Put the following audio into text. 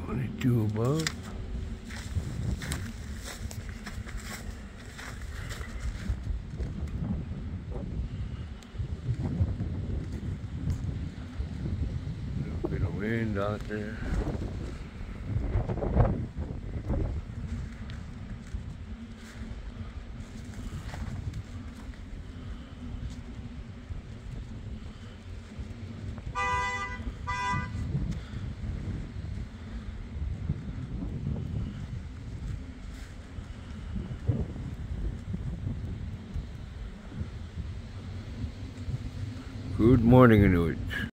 22 above. A bit of wind out there. Good morning, Inuit.